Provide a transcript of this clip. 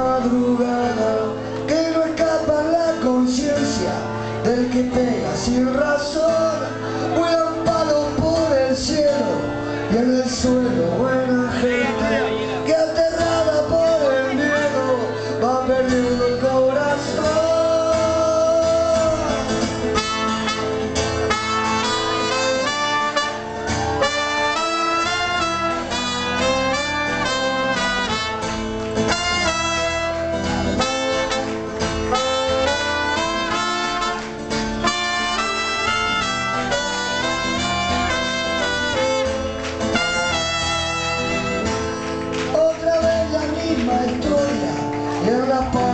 madrugada que no escapa la conciencia del que pega sin razón. Vuelan palos por el cielo y en el suelo buena gente que aterrada por el miedo va perdiendo el corazón. Historia y en la